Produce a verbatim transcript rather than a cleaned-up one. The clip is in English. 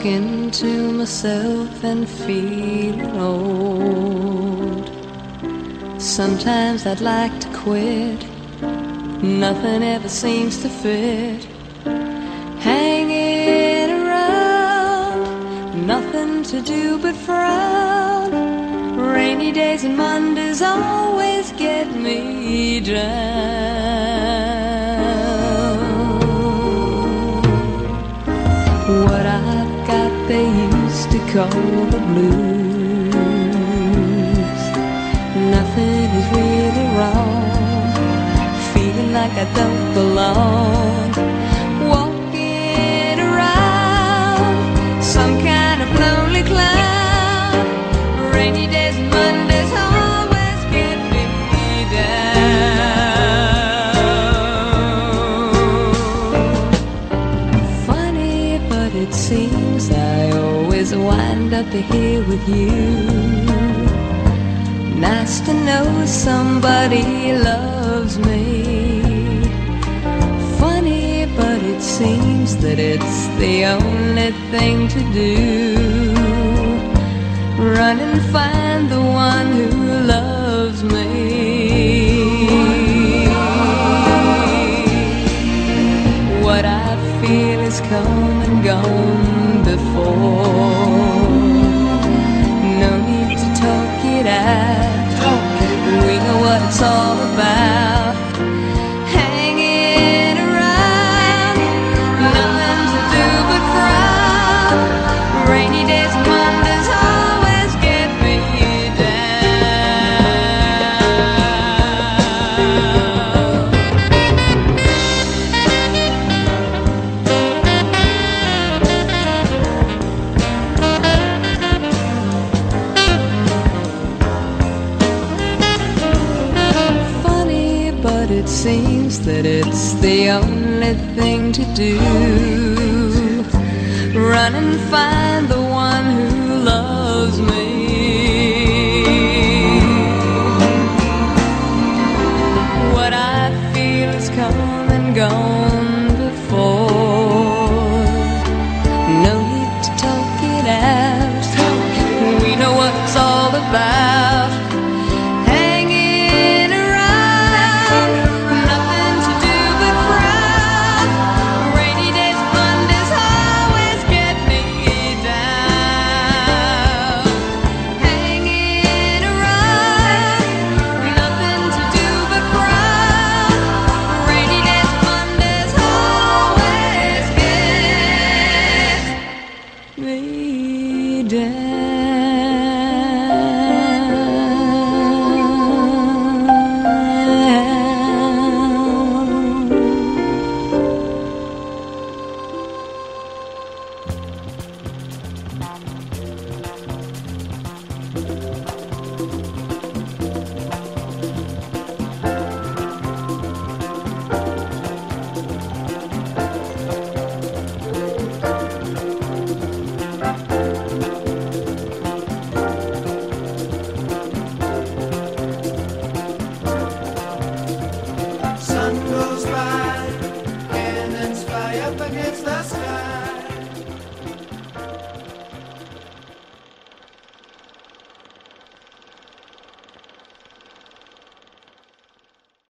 talking to myself and feeling old. Sometimes I'd like to quit, nothing ever seems to fit. Hanging around, nothing to do but frown. Rainy days and Mondays always get me down. What I've got they used to call the blues. Nothing is really wrong, feeling like I don't belong. Walking around, some kind of lonely clown. Rainy days and Mondays always get me down. Funny, but it seems I always wind up here with you. Nice to know somebody loves me. Funny, but it seems that it's the only thing to do. Run and find the one who loves me. What I feel is come and gone before. No need to talk it out. We know what it's all about. Hanging around, nothing to do but frown. Rainy days and Mondays always get me It seems that it's the only thing to do. Run and find the one who loves me. What I feel is come and gone before. No need to talk it out. We know what it's all about. Me down.